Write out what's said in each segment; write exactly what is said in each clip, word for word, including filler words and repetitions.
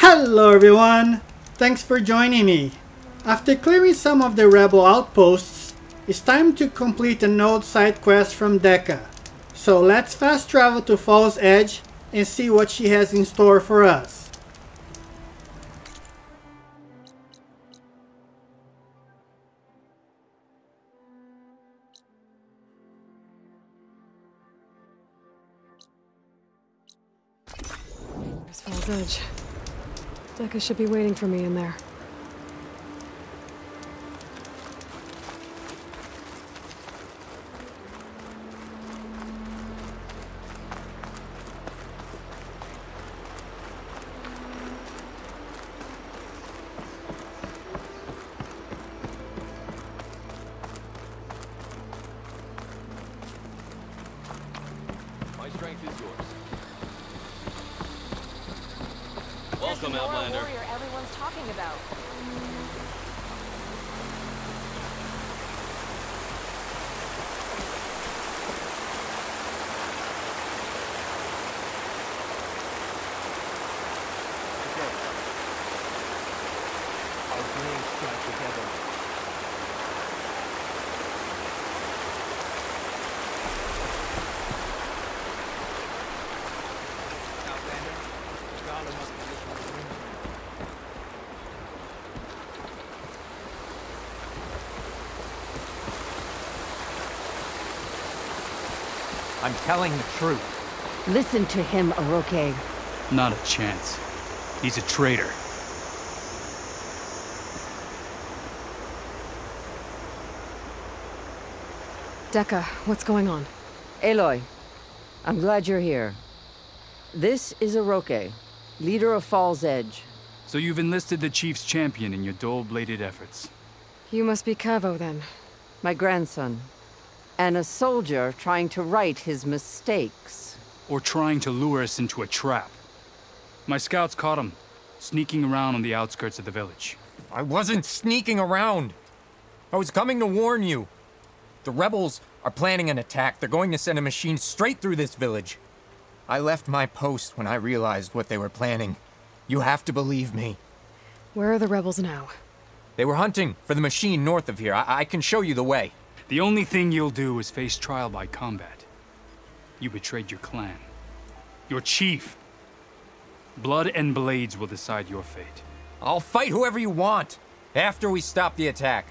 Hello everyone! Thanks for joining me. After clearing some of the rebel outposts, it's time to complete a node side quest from Dekka. So let's fast travel to Fall's Edge and see what she has in store for us. There's Fall's Edge. Dekka should be waiting for me in there. My strength is yours. Welcome, Outlander. Warrior everyone's talking about. Our brains strike together. Outlander, Regalla must be listening to him. I'm telling the truth. Listen to him, Aroke. Not a chance. He's a traitor. Dekka, what's going on? Aloy, I'm glad you're here. This is Aroke, leader of Fall's Edge. So you've enlisted the Chief's champion in your dull-bladed efforts. You must be Kavvoh, then. My grandson. And a soldier trying to right his mistakes. Or trying to lure us into a trap. My scouts caught him, sneaking around on the outskirts of the village. I wasn't sneaking around. I was coming to warn you. The rebels are planning an attack. They're going to send a machine straight through this village. I left my post when I realized what they were planning. You have to believe me. Where are the rebels now? They were hunting for the machine north of here. I, I can show you the way. The only thing you'll do is face trial by combat. You betrayed your clan. Your chief. Blood and blades will decide your fate. I'll fight whoever you want, after we stop the attack.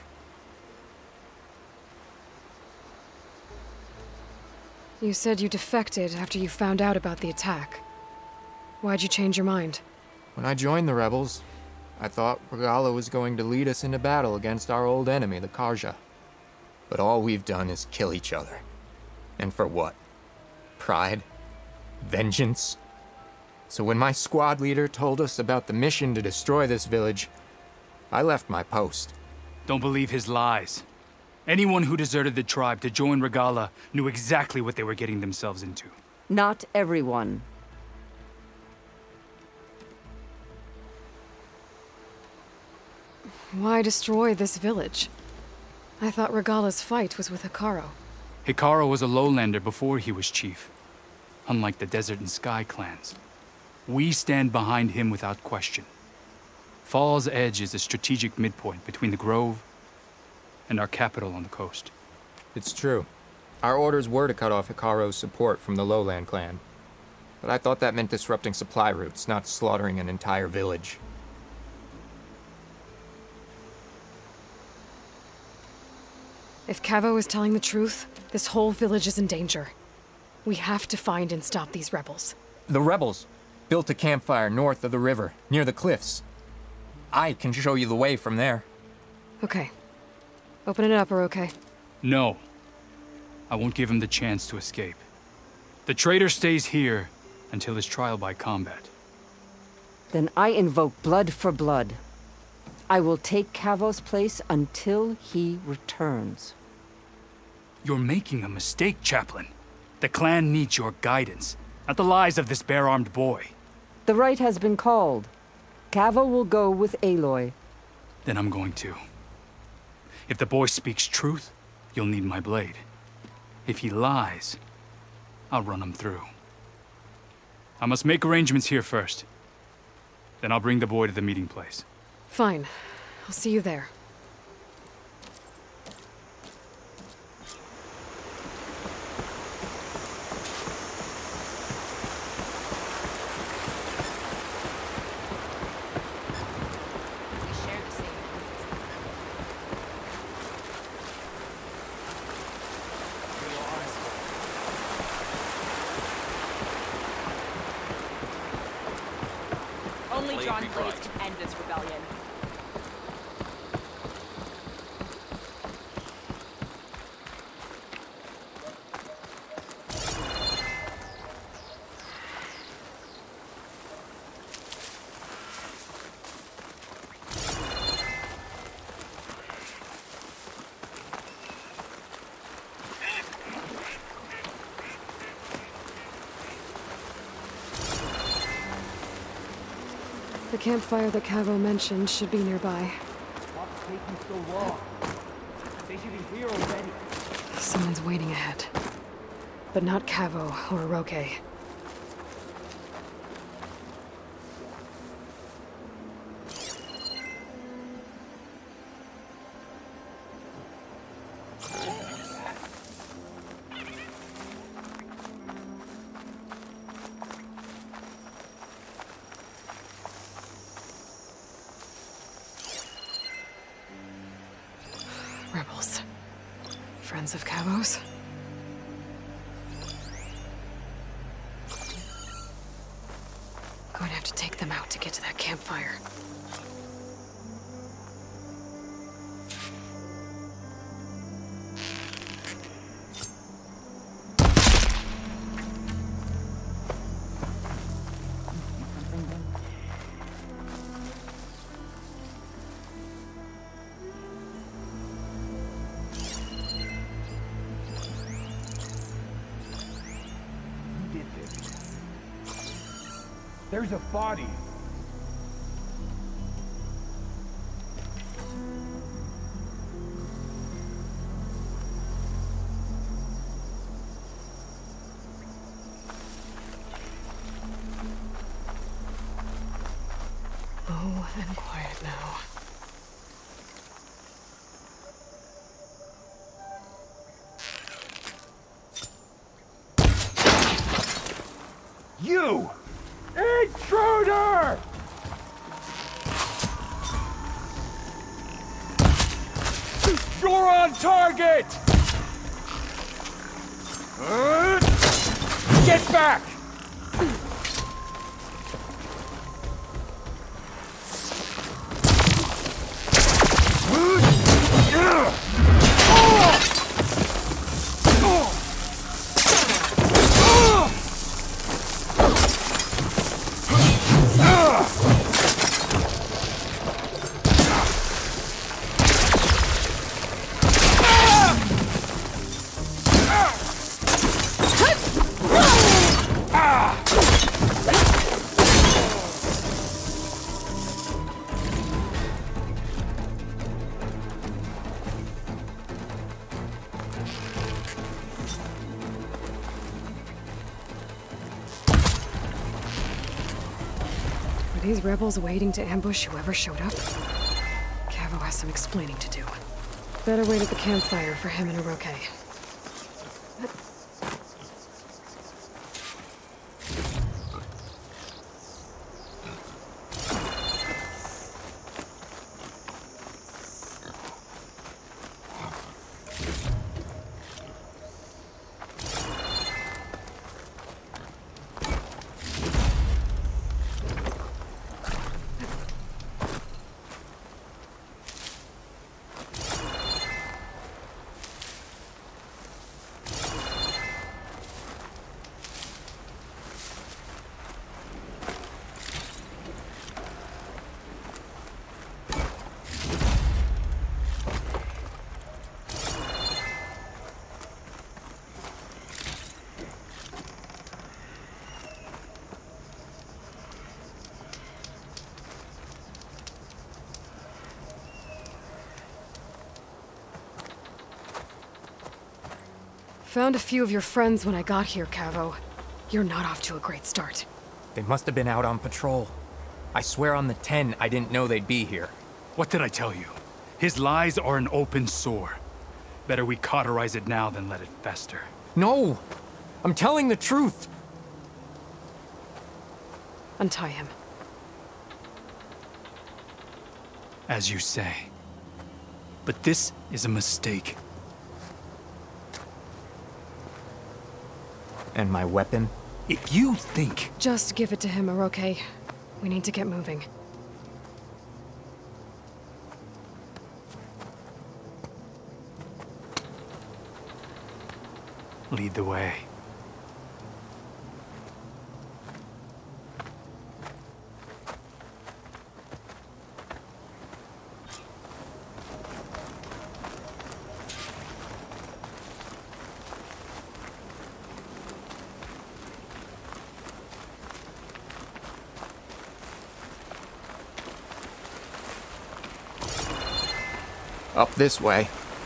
You said you defected after you found out about the attack. Why'd you change your mind? When I joined the rebels, I thought Regalla was going to lead us into battle against our old enemy, the Karja. But all we've done is kill each other. And for what? Pride? Vengeance? So when my squad leader told us about the mission to destroy this village, I left my post. Don't believe his lies. Anyone who deserted the tribe to join Regalla knew exactly what they were getting themselves into. Not everyone. Why destroy this village? I thought Regalla's fight was with Hekarro. Hekarro was a lowlander before he was chief. Unlike the Desert and Sky clans. We stand behind him without question. Fall's Edge is a strategic midpoint between the Grove and our capital on the coast. It's true. Our orders were to cut off Hekarro's support from the Lowland clan. But I thought that meant disrupting supply routes, not slaughtering an entire village. If Kavvoh is telling the truth, this whole village is in danger. We have to find and stop these rebels. The rebels built a campfire north of the river, near the cliffs. I can show you the way from there. Okay. Open it up, Aroke. No. I won't give him the chance to escape. The traitor stays here until his trial by combat. Then I invoke blood for blood. I will take Kavvoh's place until he returns. You're making a mistake, Chaplain. The clan needs your guidance, not the lies of this bare-armed boy. The right has been called. Kavvoh will go with Aloy. Then I'm going to. If the boy speaks truth, you'll need my blade. If he lies, I'll run him through. I must make arrangements here first. Then I'll bring the boy to the meeting place. Fine. I'll see you there. Only Blade John be Blades bright. can end this rebellion. The campfire that Kavvoh mentioned should be nearby. What's taking so long? They should be here already. Someone's waiting ahead. But not Kavvoh or Roke. Rebels. Friends of Kavvoh's? Going to have to take them out to get to that campfire. Who did this? There's a body. Low and quiet now. You! Intruder! You're on target! Uh, Get back! Were these rebels waiting to ambush whoever showed up? Kavvoh has some explaining to do. Better wait at the campfire for him and Oroke. Found a few of your friends when I got here, Kavvoh. You're not off to a great start. They must have been out on patrol. I swear on the ten, I didn't know they'd be here. What did I tell you? His lies are an open sore. Better we cauterize it now than let it fester. No! I'm telling the truth! Untie him. As you say. But this is a mistake. And my weapon? If you think... Just give it to him, Oroke. We need to get moving. Lead the way. Up this way.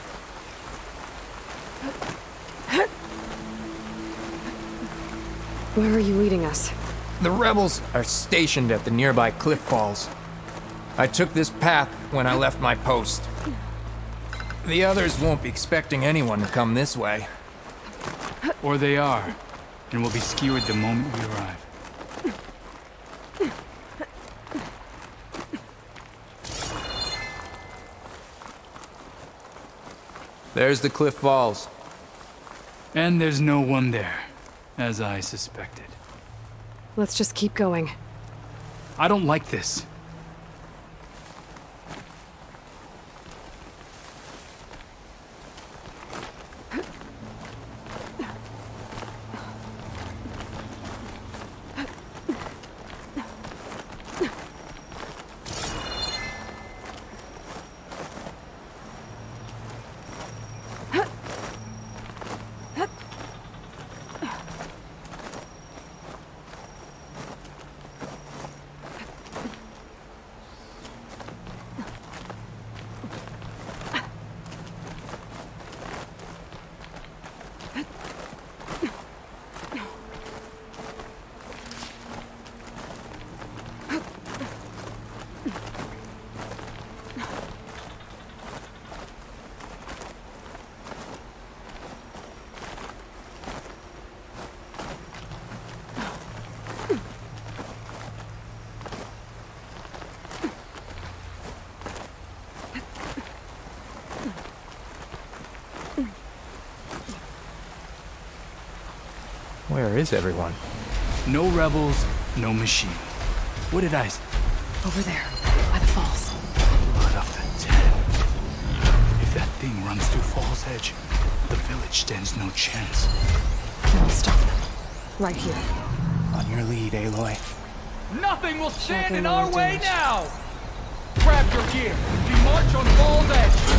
Where are you leading us? The rebels are stationed at the nearby cliff falls. I took this path when I left my post. The others won't be expecting anyone to come this way. Or they are, and will be skewered the moment we arrive. There's the cliff falls. And there's no one there, as I suspected. Let's just keep going. I don't like this. Where is everyone? No rebels, no machine. What did I say? Over there, by the falls. Blood of the dead. If that thing runs through Fall's Edge, the village stands no chance. Then we'll stop them. Right here. On your lead, Aloy. Nothing will stand Chaplain in our will way do it. now! Grab your gear. We march on Fall's Edge.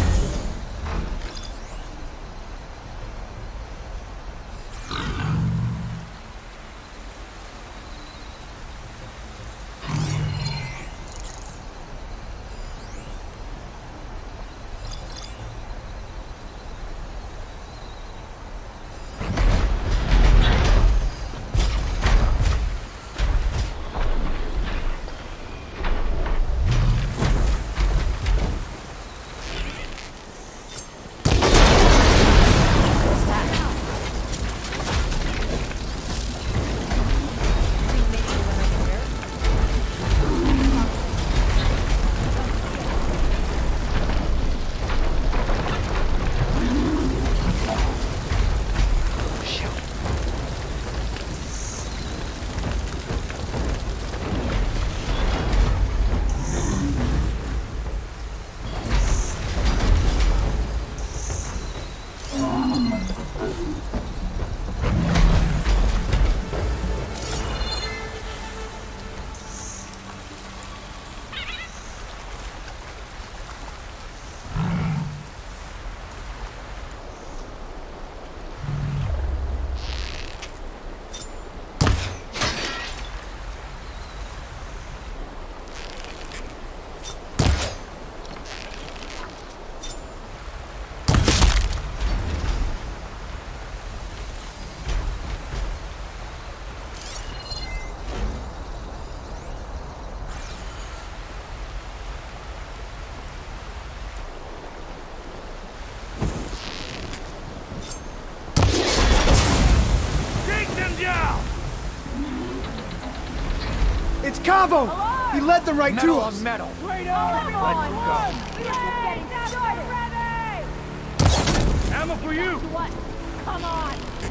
Kavvoh! He led them right Metal to on us! metal. Come on, we are just getting started. Ready? Ammo for you! What? Come on.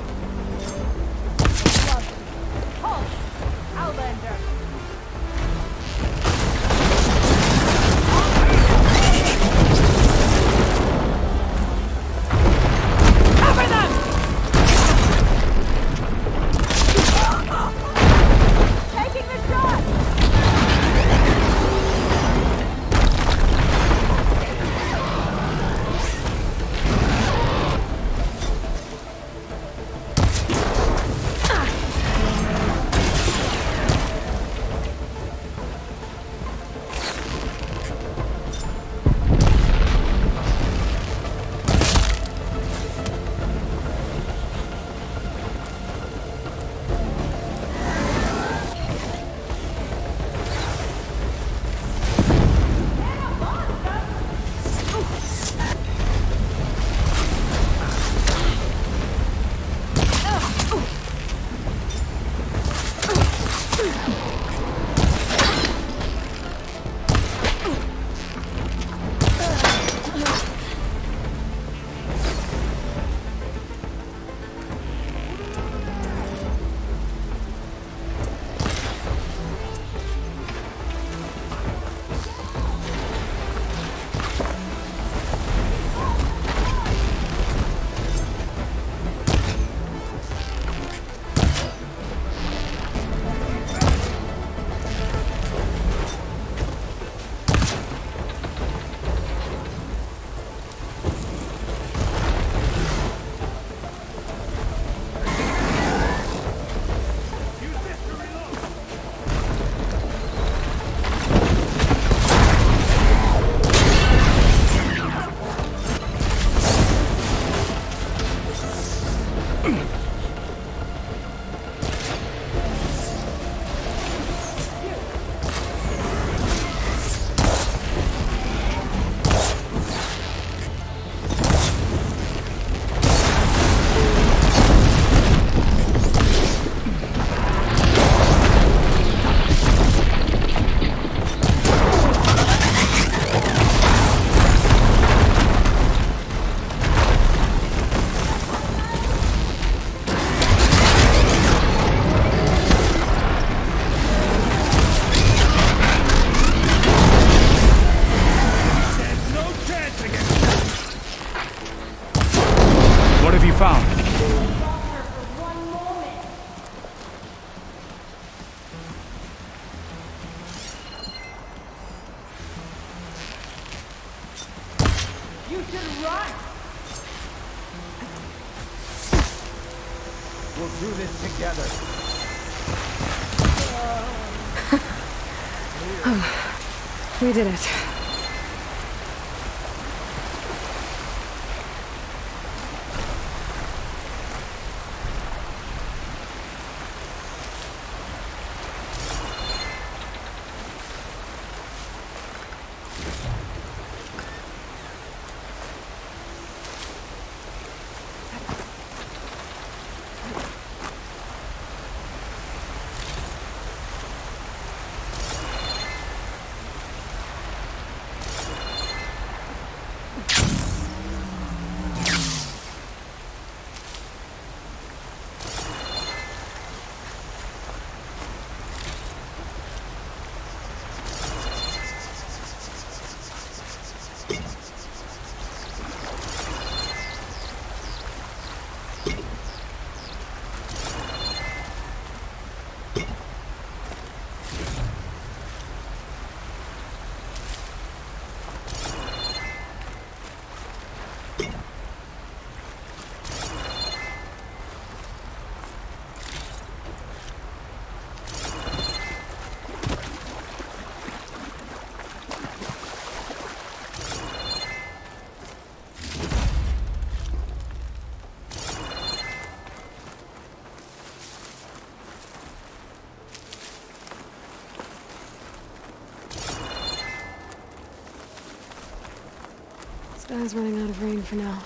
Halt, Outlander. Cover them! Taking the shot! You should run! We'll do this together. We did it. Sky's running out of rain for now.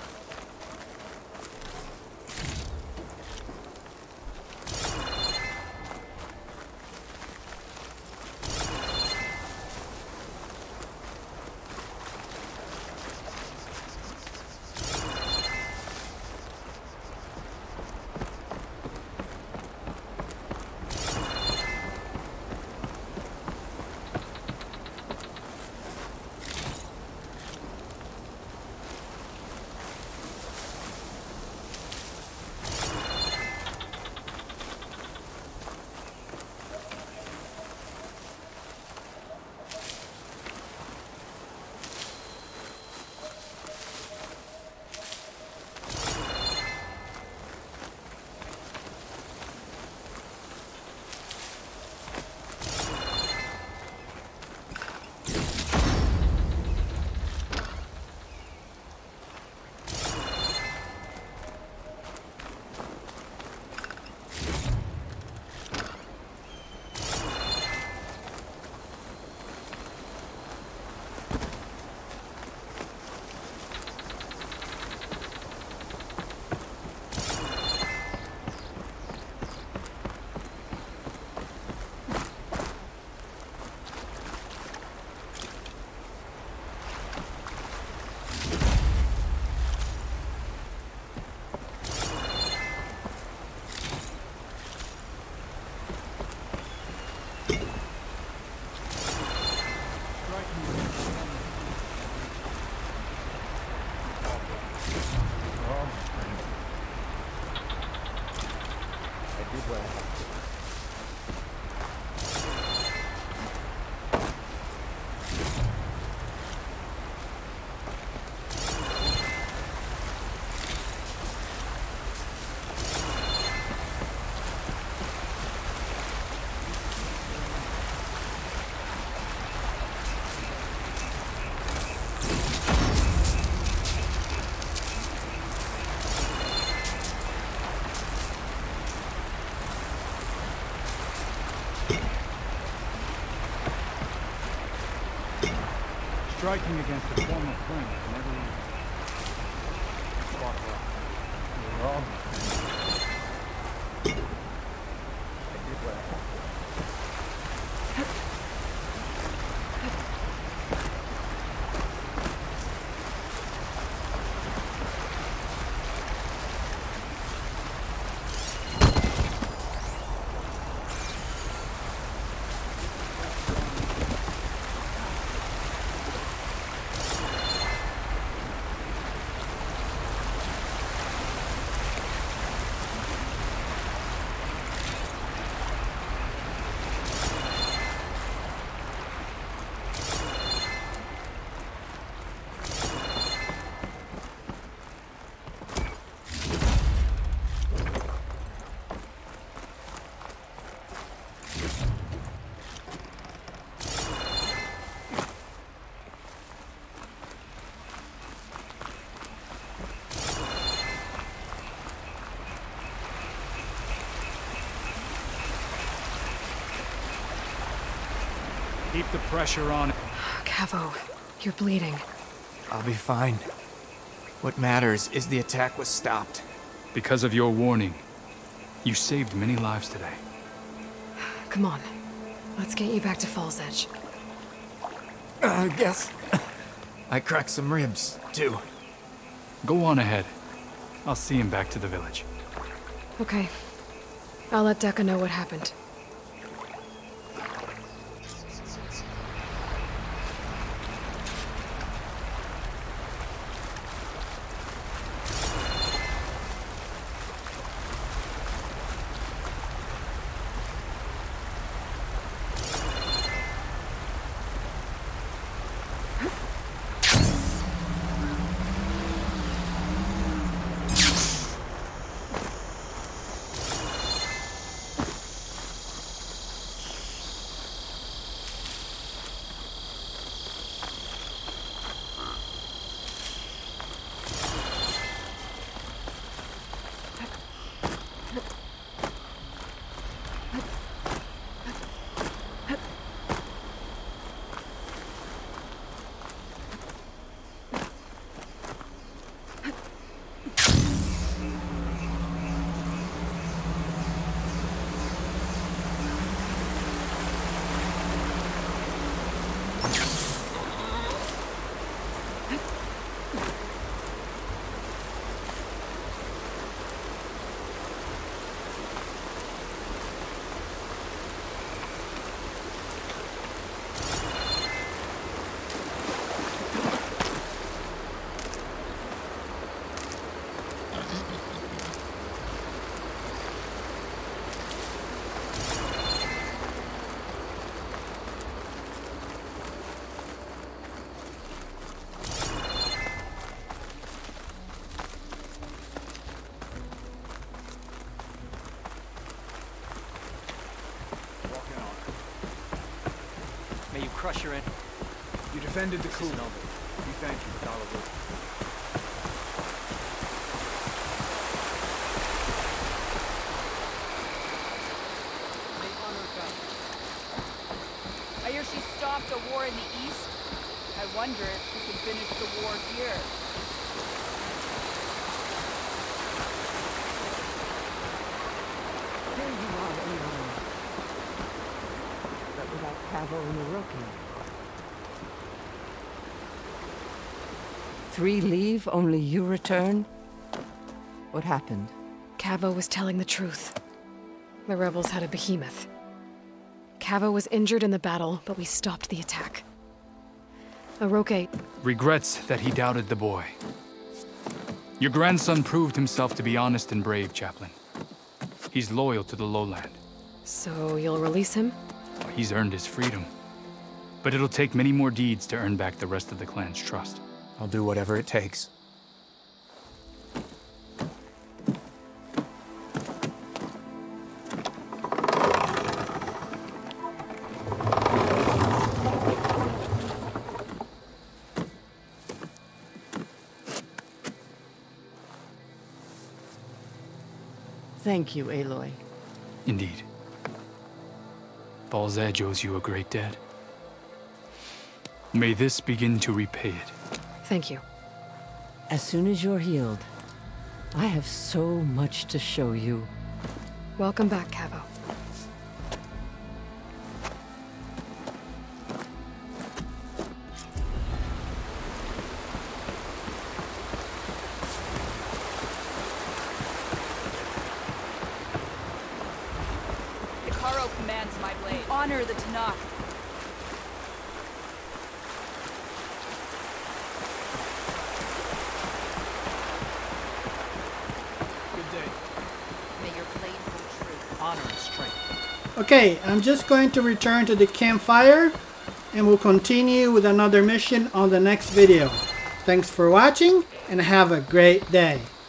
striking against a former friend never even fought well. We're all I did what I had. Keep the pressure on. Kavvoh, you're bleeding. I'll be fine. What matters is the attack was stopped. Because of your warning, you saved many lives today. Come on. Let's get you back to Fall's Edge. I guess I cracked some ribs, too. Go on ahead. I'll see him back to the village. Okay. I'll let Dekka know what happened. Crush your end. You defended the coup. We thank you, Kavvoh. I hear she stopped a war in the east. I wonder if we can finish the war here. Here you are, Aloy. But without Kavvoh and Uroki. Three leave, only you return? What happened? Kavvoh was telling the truth. The rebels had a behemoth. Kavvoh was injured in the battle, but we stopped the attack. Uroki regrets that he doubted the boy. Your grandson proved himself to be honest and brave, Chaplain. He's loyal to the lowland. So you'll release him? He's earned his freedom. But it'll take many more deeds to earn back the rest of the clan's trust. I'll do whatever it takes. Thank you, Aloy. Indeed. Fall's Edge owes you a great debt. May this begin to repay it. Thank you. As soon as you're healed, I have so much to show you. Welcome back, Kavvoh. Dekka commands my blade. Honor the Tenakth. Honor and strength. Okay, I'm just going to return to the campfire and we'll continue with another mission on the next video. Thanks for watching and have a great day.